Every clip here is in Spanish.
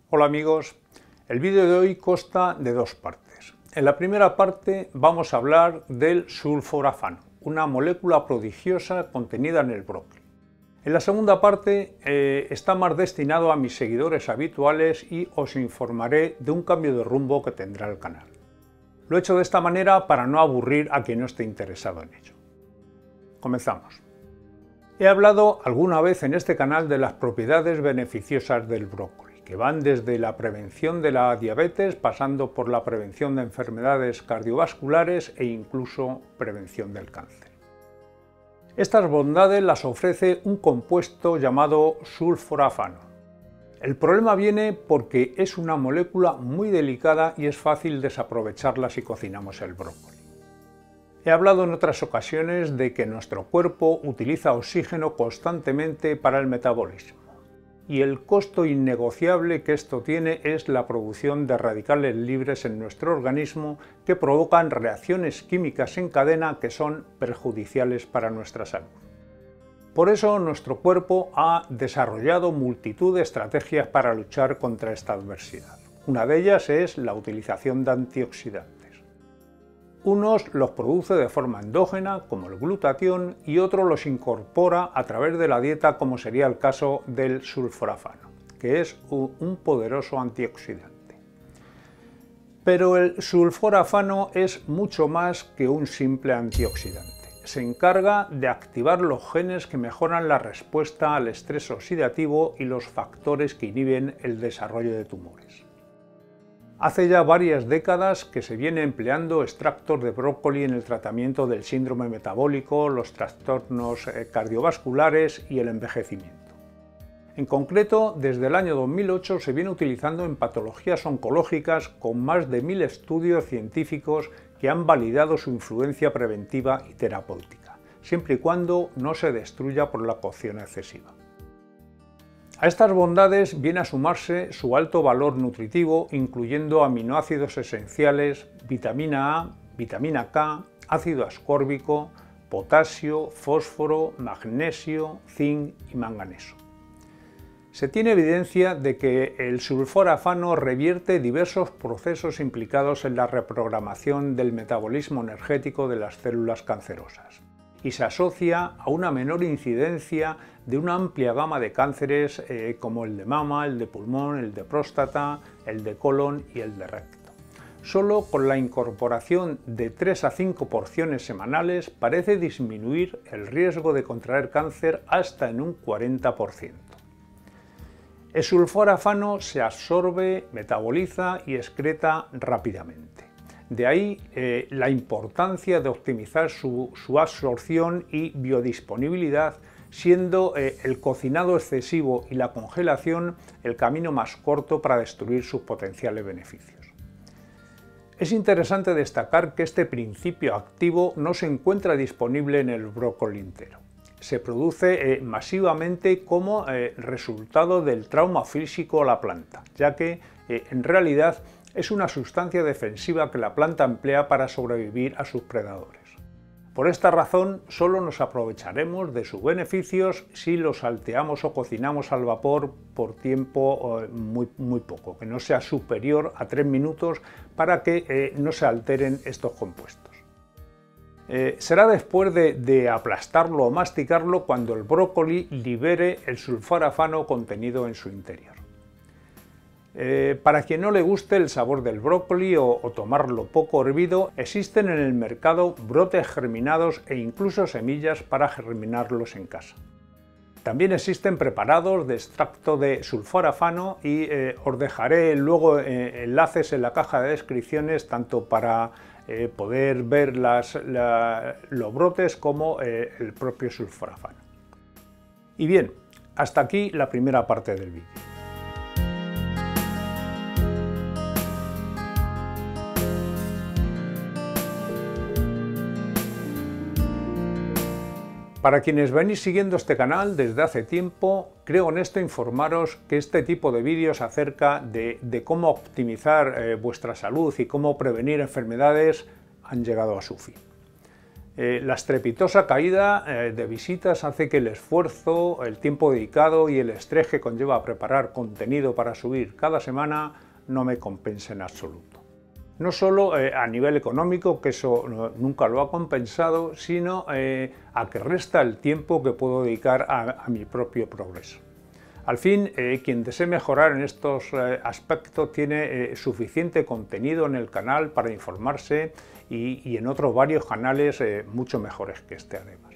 Hola amigos, el vídeo de hoy consta de dos partes. En la primera parte vamos a hablar del sulforafano, una molécula prodigiosa contenida en el brócoli. En la segunda parte está más destinado a mis seguidores habituales y os informaré de un cambio de rumbo que tendrá el canal. Lo he hecho de esta manera para no aburrir a quien no esté interesado en ello. Comenzamos. He hablado alguna vez en este canal de las propiedades beneficiosas del brócoli, que van desde la prevención de la diabetes, pasando por la prevención de enfermedades cardiovasculares e incluso prevención del cáncer. Estas bondades las ofrece un compuesto llamado sulforafano. El problema viene porque es una molécula muy delicada y es fácil desaprovecharla si cocinamos el brócoli. He hablado en otras ocasiones de que nuestro cuerpo utiliza oxígeno constantemente para el metabolismo. Y el costo innegociable que esto tiene es la producción de radicales libres en nuestro organismo que provocan reacciones químicas en cadena que son perjudiciales para nuestra salud. Por eso nuestro cuerpo ha desarrollado multitud de estrategias para luchar contra esta adversidad. Una de ellas es la utilización de antioxidantes. Unos los produce de forma endógena, como el glutatión, y otros los incorpora a través de la dieta, como sería el caso del sulforafano, que es un poderoso antioxidante. Pero el sulforafano es mucho más que un simple antioxidante. Se encarga de activar los genes que mejoran la respuesta al estrés oxidativo y los factores que inhiben el desarrollo de tumores. Hace ya varias décadas que se viene empleando extractos de brócoli en el tratamiento del síndrome metabólico, los trastornos cardiovasculares y el envejecimiento. En concreto, desde el año 2008 se viene utilizando en patologías oncológicas con más de 1000 estudios científicos que han validado su influencia preventiva y terapéutica, siempre y cuando no se destruya por la cocción excesiva. A estas bondades viene a sumarse su alto valor nutritivo, incluyendo aminoácidos esenciales, vitamina A, vitamina K, ácido ascórbico, potasio, fósforo, magnesio, zinc y manganeso. Se tiene evidencia de que el sulforafano revierte diversos procesos implicados en la reprogramación del metabolismo energético de las células cancerosas y se asocia a una menor incidencia de una amplia gama de cánceres como el de mama, el de pulmón, el de próstata, el de colon y el de recto. Solo con la incorporación de 3 a 5 porciones semanales parece disminuir el riesgo de contraer cáncer hasta en un 40%. El sulforafano se absorbe, metaboliza y excreta rápidamente. De ahí la importancia de optimizar su absorción y biodisponibilidad, siendo el cocinado excesivo y la congelación el camino más corto para destruir sus potenciales beneficios. Es interesante destacar que este principio activo no se encuentra disponible en el brócoli entero. Se produce masivamente como resultado del trauma físico a la planta, ya que en realidad es una sustancia defensiva que la planta emplea para sobrevivir a sus predadores. Por esta razón, solo nos aprovecharemos de sus beneficios si los salteamos o cocinamos al vapor por tiempo muy poco, que no sea superior a 3 minutos para que no se alteren estos compuestos. Será después de aplastarlo o masticarlo cuando el brócoli libere el sulforafano contenido en su interior. Para quien no le guste el sabor del brócoli o tomarlo poco hervido, existen en el mercado brotes germinados e incluso semillas para germinarlos en casa. También existen preparados de extracto de sulforafano y os dejaré luego enlaces en la caja de descripciones tanto para poder ver los brotes como el propio sulforafano. Y bien, hasta aquí la primera parte del vídeo. Para quienes venís siguiendo este canal desde hace tiempo, creo honesto informaros que este tipo de vídeos acerca de cómo optimizar vuestra salud y cómo prevenir enfermedades han llegado a su fin. La estrepitosa caída de visitas hace que el esfuerzo, el tiempo dedicado y el estrés que conlleva preparar contenido para subir cada semana no me compensa en absoluto. No solo a nivel económico, que eso nunca lo ha compensado, sino a que resta el tiempo que puedo dedicar a mi propio progreso. Al fin, quien desee mejorar en estos aspectos tiene suficiente contenido en el canal para informarse y en otros varios canales mucho mejores que este además.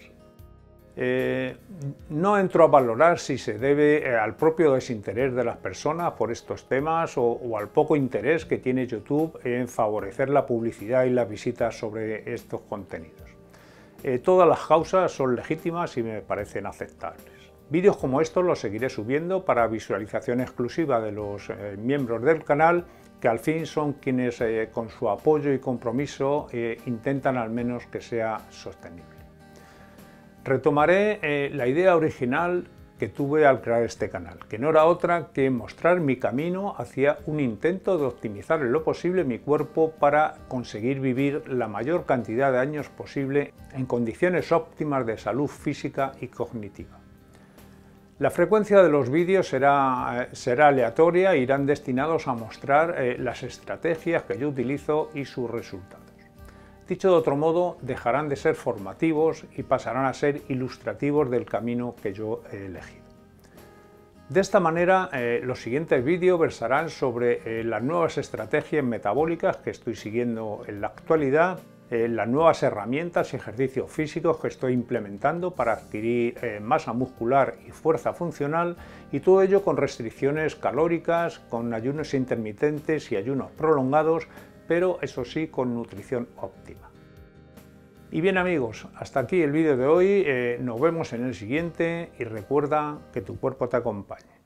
No entro a valorar si se debe al propio desinterés de las personas por estos temas o al poco interés que tiene YouTube en favorecer la publicidad y las visitas sobre estos contenidos. Todas las causas son legítimas y me parecen aceptables. Vídeos como estos los seguiré subiendo para visualización exclusiva de los miembros del canal, que al fin son quienes con su apoyo y compromiso intentan al menos que sea sostenible. Retomaré la idea original que tuve al crear este canal, que no era otra que mostrar mi camino hacia un intento de optimizar en lo posible mi cuerpo para conseguir vivir la mayor cantidad de años posible en condiciones óptimas de salud física y cognitiva. La frecuencia de los vídeos será aleatoria e irán destinados a mostrar las estrategias que yo utilizo y sus resultados. Dicho de otro modo, dejarán de ser formativos y pasarán a ser ilustrativos del camino que yo he elegido. De esta manera, los siguientes vídeos versarán sobre las nuevas estrategias metabólicas que estoy siguiendo en la actualidad, las nuevas herramientas y ejercicios físicos que estoy implementando para adquirir masa muscular y fuerza funcional, y todo ello con restricciones calóricas, con ayunos intermitentes y ayunos prolongados, pero eso sí con nutrición óptima. Y bien amigos, hasta aquí el vídeo de hoy, nos vemos en el siguiente y recuerda que tu cuerpo te acompañe.